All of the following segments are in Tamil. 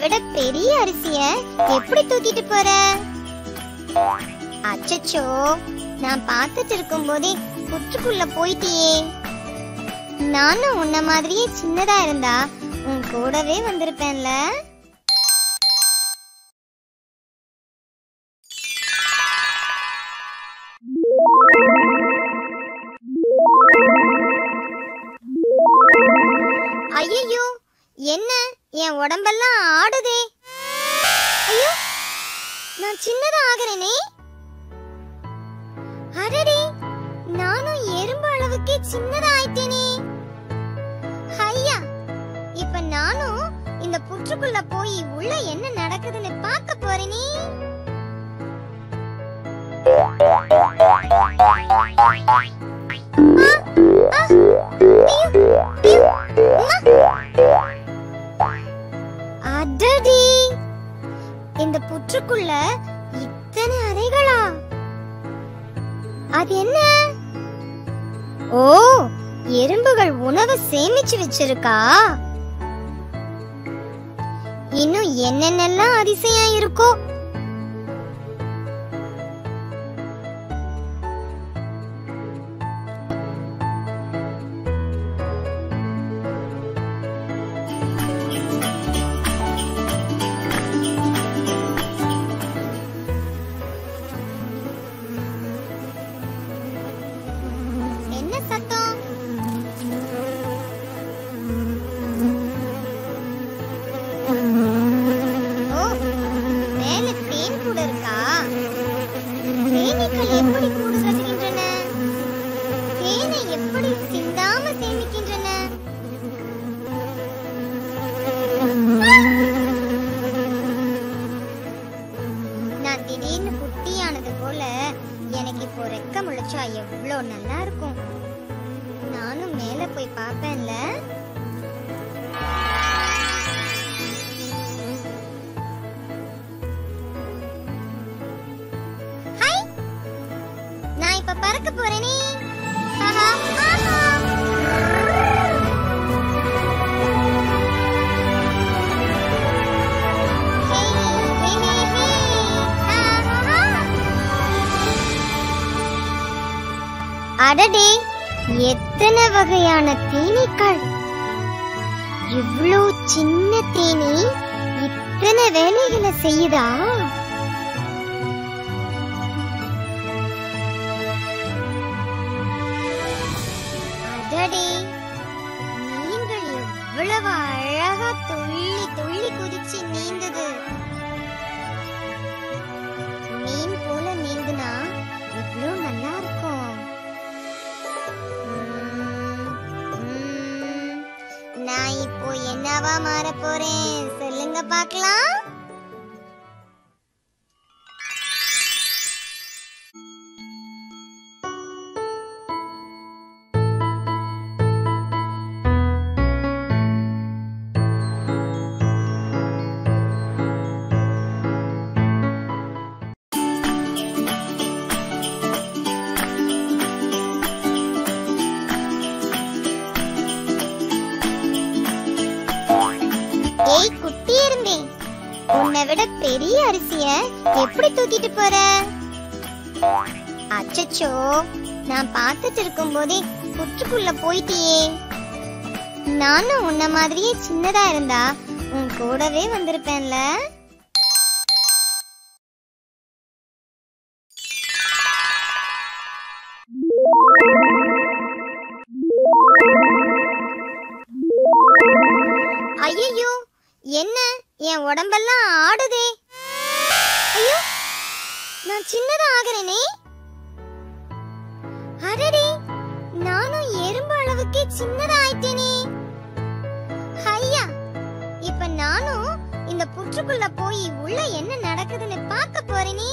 விட பெரிய அரிசிய எப்படி தூக்கிட்டு போற? அச்சச்சோ, நான் பார்த்துட்டு இருக்கும் போதே புற்றுக்குள்ள போயிட்டியே. நானும் உன்ன மாதிரியே சின்னதா இருந்தா உன் கூடவே வந்திருப்பேன்ல. ஐயோ, என்ன என் உடம்பெல்லாம் ஆடுதே. ஐயோ, நான் சின்னதா ஆகிறேனே. அடடே, நானும் எறும்பு அளவுக்கே சின்னதா ஆயிட்டேனே. ஐயா, இப்ப நானும் இந்த புற்றுக்குள்ள போய் உள்ள என்ன நடக்குதுன்னு பார்க்க போறேனே. அடடே, இந்த புற்றுக்குள்ள இத்தனை அறைகளா? அது என்ன? ஓ, எறும்புகள் உணவை சேமிச்சு வச்சிருக்கா. இன்னும் என்னென்னலாம் அதிசயம் இருக்கோ. நான் திடீர்னு குட்டியானது போல எனக்கு இப்போ ரெக்க முளைச்சா எவ்வளவு நல்லா இருக்கும். நானும் மேல போய் பாப்பேன்ல. ஹாய், நான் இப்ப பறக்க போறேனே. அடடே, எத்தனை வகையான தேனீக்கள்! இவ்ளோ சின்ன தேனி இத்தனை வேலைகளை செய்யுதா? அடடே, மீன்கள் எவ்வளவு அழகா துள்ளி துள்ளி குதிச்சு நீந்துது. மீன் போல நீந்துனா இவ்ளோ நல்லா இருக்கும். நான் இப்போ என்னவா மாற போறேன் சொல்லுங்க பார்க்கலாம். ஏய் குட்டி எறும்பே, உன்னை விட பெரிய அரிசிய எப்படி தூக்கிட்டு போற? அச்சச்சோ, நான் பார்த்துட்டு இருக்கும் போதே புற்றுக்குள்ள போயிட்டியே. நானும் உன்ன மாதிரியே சின்னதா இருந்தா உன் கூடவே வந்திருப்பேன்ல. ஐயோ, என்ன என் உடம்பெல்லாம் ஆடுதே. ஐயோ, நான் சின்னதா ஆகிறேனே. அடடே, நானும் எறும்பு அளவுக்கே சின்னதா ஆயிட்டேனே. ஐயா, இப்ப நானும் இந்த புற்றுக்குள்ள போய் உள்ள என்ன நடக்குதுன்னு பார்க்க போறேனே.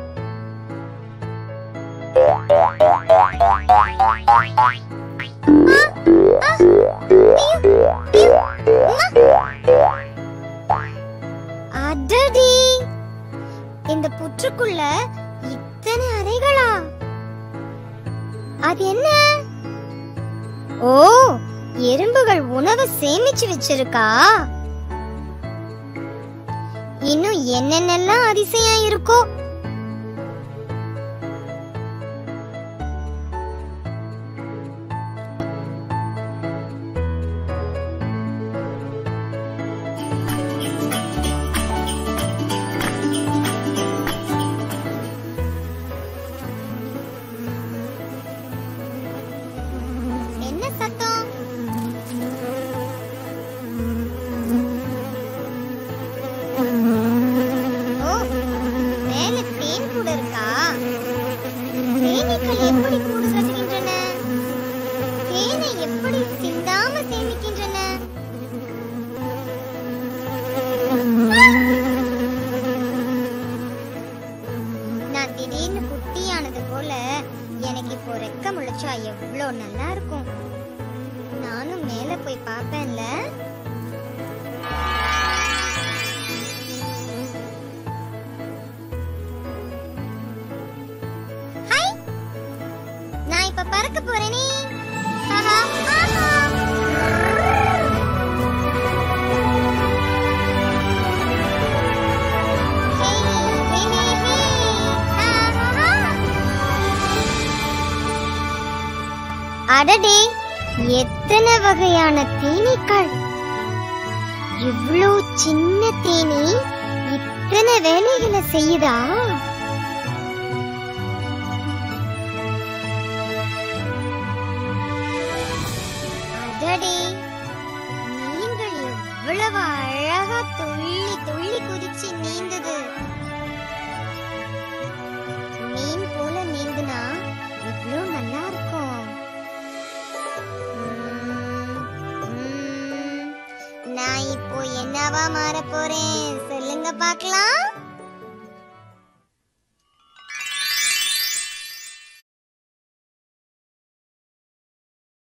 அடடே, இந்த புற்றுக்குள்ள இத்தனை அறைகளா? அது என்ன? ஓ, எறும்புகள் உணவை சேமிச்சு வச்சிருக்கா. இன்னும் என்னென்னலாம் அதிசயம் இருக்கோ. என்ன சத்தம்? ஓ, மேல தேன் கூட இருக்கா? தேனீக்கள் எப்படி கூடு கட்டுகின்றன? தேனை எப்படி சிந்தாம சேமிக்கின்றன? நான் திடீர்னு குட்டியானது போல எனக்கு இப்போ ரெக்க முளைச்சா எவ்வளோ நல்லா இருக்கும். நானும் மேல போய் பாப்பேன்ல. ஹை, நான் இப்ப பறக்க போறேனே. ஆஹா, ஆஹா. ஹே, ஹே, ஹே, ஹே. ஆஹா. அடடே, எத்தனை வகையான தேனீக்கள்! இவ்ளோ சின்ன தேனி இத்தனை வேலைகளை செய்யுதா? அடடே, மீன்கள் எவ்வளவு அழகா துள்ளி துள்ளி குதிச்சு நீந்துது. மீன் போல நீந்துனா எவ்வளவு நல்லா இருக்கும். நான் இப்போ என்னவா மாற போறேன் சொல்லுங்க பார்க்கலாம்.